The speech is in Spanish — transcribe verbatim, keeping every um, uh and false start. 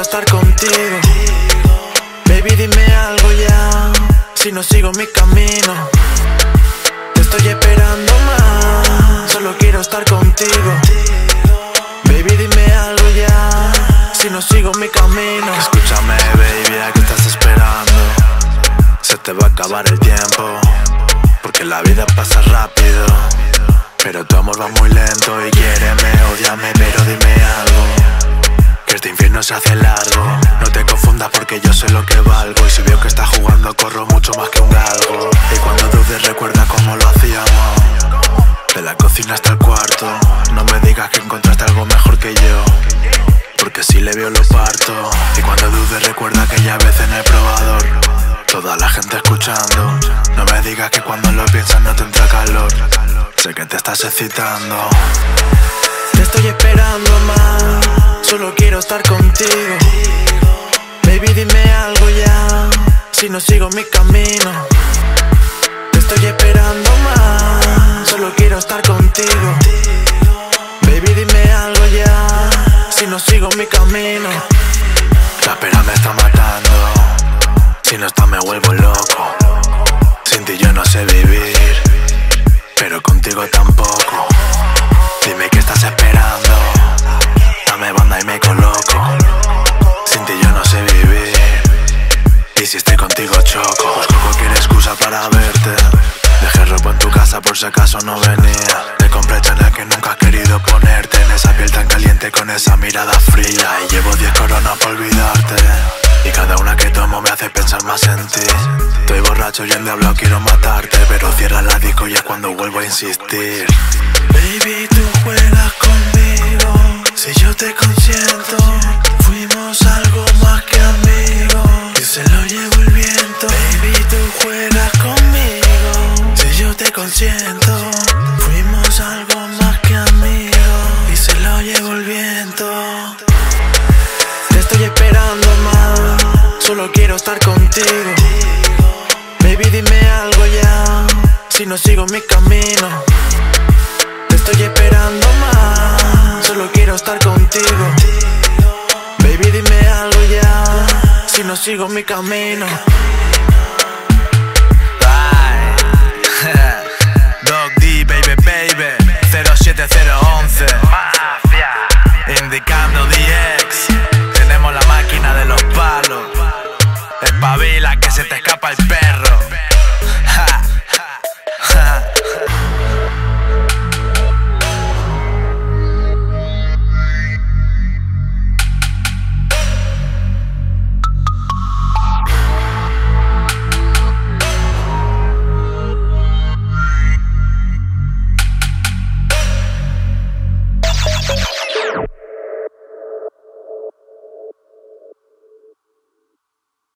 estar contigo. Baby, dime algo ya, si no sigo mi camino. Te estoy esperando más, solo quiero estar contigo. Baby, dime algo ya, si no sigo mi camino. Escúchame, baby, ¿a qué estás esperando? Se te va a acabar el tiempo, porque la vida pasa rápido, pero tu amor va muy lento. Y quiéreme, ódiame, pero dime algo, que este infierno se hace largo. No te confundas porque yo sé lo que valgo, y si veo que estás jugando corro mucho más que un galgo. Y cuando dudes recuerda cómo lo hacíamos, de la cocina hasta el cuarto. No me digas que encontraste algo mejor que yo, porque si le veo lo parto. Y cuando dudes recuerda aquella vez en el probador, toda la gente escuchando. No me digas que cuando lo piensas no te entra calor, sé que te estás excitando. Te estoy esperando más, solo quiero estar contigo. Baby, dime algo ya, si no sigo mi camino. Te estoy esperando más, solo quiero estar contigo. Baby, dime algo ya, si no sigo mi camino. La espera me está matando, si no estás me vuelvo loco. Sin ti yo no sé vivir, pero contigo tampoco. Dime qué estás esperando, dame banda y me coloco. Sin ti yo no sé vivir, y si estoy contigo choco. Busco cualquier excusa para verte, dejé ropa en tu casa por si acaso no venía. Te compré Chanel que nunca has querido ponerte, en esa piel tan caliente con esa mirada fría. Y llevo diez coronas para olvidarte, y cada una que tomo me hace pensar más en ti. Estoy borracho y endiablado, quiero matarte, pero cierra la disco y es cuando vuelvo a insistir. Baby, tú juegas conmigo, si yo te consiento. Fuimos algo más que amigos, y se lo llevo el viento. Baby, tú juegas conmigo, si yo te consiento. Fuimos algo más que amigos, y se lo llevo el viento. Te estoy esperando más, solo quiero estar contigo. Baby, dime algo ya, si no sigo mi camino. Te estoy esperando más, solo quiero estar contigo. Baby, dime algo ya, si no sigo mi camino.